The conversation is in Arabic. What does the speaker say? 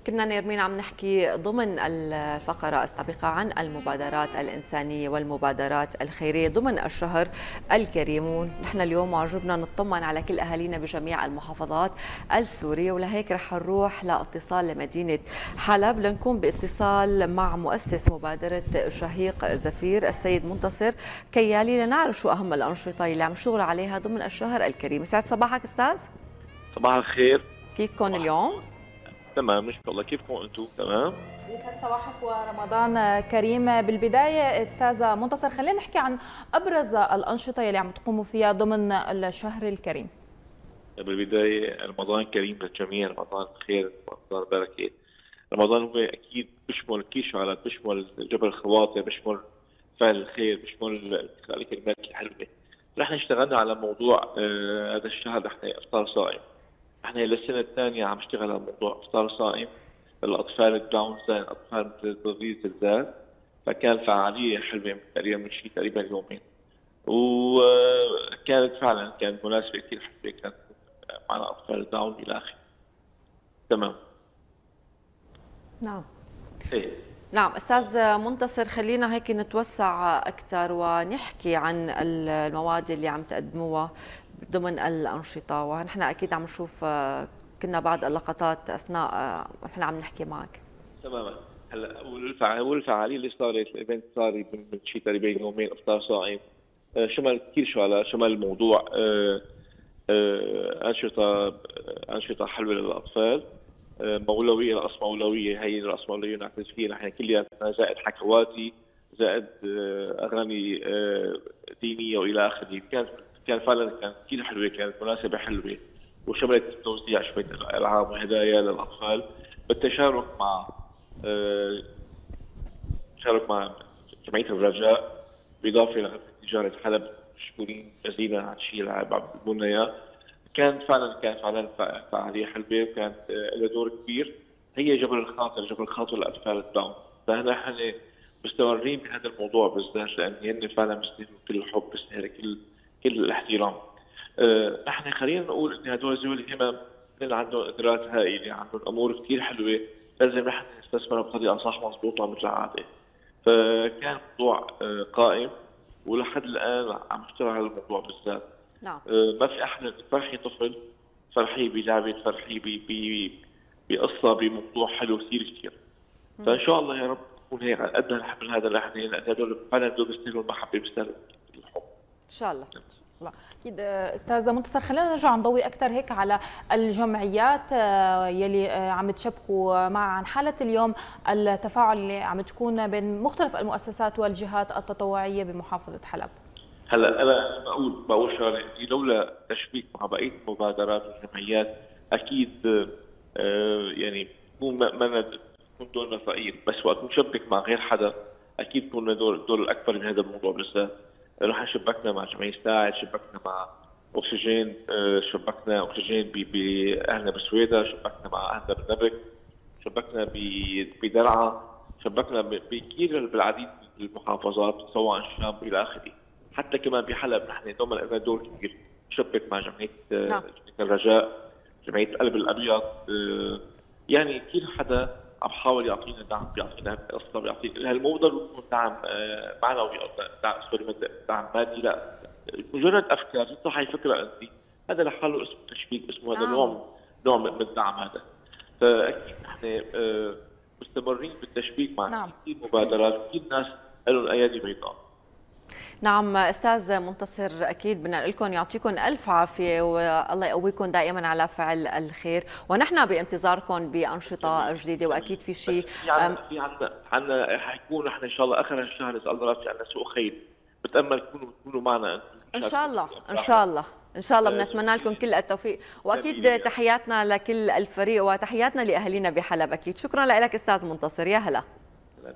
كنا نيرمين عم نحكي ضمن الفقرة السابقة عن المبادرات الإنسانية والمبادرات الخيرية ضمن الشهر الكريم، ونحن اليوم واجبنا نطمن على كل أهالينا بجميع المحافظات السورية، ولهيك رح نروح لاتصال لمدينة حلب لنكون باتصال مع مؤسس مبادرة شهيق زفير السيد منتصر كيالي لنعرف شو أهم الأنشطة اللي عم يشتغل عليها ضمن الشهر الكريم. يسعد صباحك أستاذ. صباح الخير. كيفكم اليوم؟ تمام نشكر الله. كيفكم انتم؟ تمام. يسعد صباحك ورمضان كريم. بالبدايه استاذ منتصر خلينا نحكي عن ابرز الانشطه اللي عم تقوموا فيها ضمن الشهر الكريم. بالبدايه رمضان كريم للجميع، رمضان خير، رمضان بركه. رمضان هو اكيد بيشمل كل شغلات، بيشمل جبر الخواطر، بيشمل فعل الخير، بيشمل الكلمات الحلوه. نحن اشتغلنا على موضوع هذا الشهر نحن افطار صائم. احنا للسنه الثانيه عم نشتغل على موضوع افطار صائم للاطفال الداون زي الاطفال مثل الزلزال، فكان فعاليه حلوه تقريبا يومين، وكانت فعلا كانت مناسبه كثير حلوه، كانت معنا اطفال داون الى اخره. تمام. نعم. ايه. نعم استاذ منتصر، خلينا هيك نتوسع اكثر ونحكي عن المواد اللي عم تقدموها ضمن الأنشطة، ونحن أكيد عم نشوف كنا بعض اللقطات أثناء ونحن عم نحكي معك. تماما. هلا والفعالية اللي صارت، الايفنت صار من شيء تقريبا يومين، افطار صائم، شمل كثير شغلات، شمل الموضوع أنشطة حلوة للأطفال، مولوية، رقص مولوية، هي الرقص مولوية نعتز فيها نحن كلياتنا، زائد حكواتي، زائد أغاني دينية وإلى آخره. كان فعلا كانت كثير حلوه، كانت مناسبه حلوه، وشملت توزيع شويه العاب وهدايا للاطفال بالتشارك مع جمعيه الرجاء، بالاضافه لغرفه تجاره حلب، مشكورين جزيلا على الشيء اللي عم بيعملوا اياه. كانت فعلا فعاليه حلوه، وكانت لها دور كبير، هي جبر الخاطر للاطفال الداون. فنحن مستمرين بهذا الموضوع بالذات، لان هن فعلا بيستاهلوا كل الحب، بيستاهلوا كل الاحترام. نحن خلينا نقول ان هدول الزول هم عندهم قدرات هائله، عندهم امور كثير حلوه، لازم نحن نستثمرها بطريقه صح مضبوطه مثل العاده. فكان الموضوع قائم، ولحد الان عم نشتغل على الموضوع بالذات. نعم. ما في احلى تفرحي طفل، تفرحيه بلعبه، تفرحيه بقصه، بموضوع حلو كثير. فان شاء الله يا رب تكون هيك على قد الحمل هذا اللي احنا، لان هدول فعلا بيستاهلوا المحبه، بيستاهلوا الحب. ان شاء الله. اكيد استاذ منتصر، خلينا نرجع نضوي اكثر هيك على الجمعيات يلي عم تشبكوا مع عن حاله اليوم التفاعل اللي عم تكون بين مختلف المؤسسات والجهات التطوعيه بمحافظه حلب. هلا انا بقول شغله، لولا تشبيك مع بقيه المبادرات والجمعيات اكيد يعني ما نكون دورنا ضئيل، بس وقت نشبك مع غير حدا اكيد بكون الدور الاكبر بهذا الموضوع بالذات. رح شبكنا مع جمعيه ساعد، شبكنا مع اكسجين، شبكنا اكسجين باهلنا بالسويدة، شبكنا مع اهلنا بالنبك، شبكنا بدرعا، شبكنا بكثير بالعديد من المحافظات سواء الشام الى اخره. حتى كمان بحلب نحن دوما لنا دور كبير، نشبك مع جمعيه الرجاء، جمعيه قلب الابيض، يعني كثير حدا عم بحاول يعطينا دعم، بيعطينا قصه، بيعطينا هالموضوع بيكون دعم معنوي او دعم مادي، لا مجرد افكار. تطرح هي فكره انت، هذا لحاله اسمه تشبيك، اسمه هذا نوع من الدعم هذا. فاكيد نحن مستمرين بالتشبيك مع كثير مبادرات، كثير ناس لهم ايادي بيضاء. نعم استاذ منتصر، اكيد بدنا نقول لكم يعطيكم الف عافيه والله يقويكم دائما على فعل الخير، ونحن بانتظاركم بانشطه جديده، واكيد في شيء في عندنا حيكون نحن ان شاء الله اخر الشهر اذا الله راد في عندنا سوق خير، بتامل تكونوا معنا ان شاء الله. ان شاء الله ان شاء الله بنتمنى لكم كل التوفيق، واكيد تحياتنا لكل الفريق وتحياتنا لاهالينا بحلب. اكيد شكرا لك استاذ منتصر، يا هلا.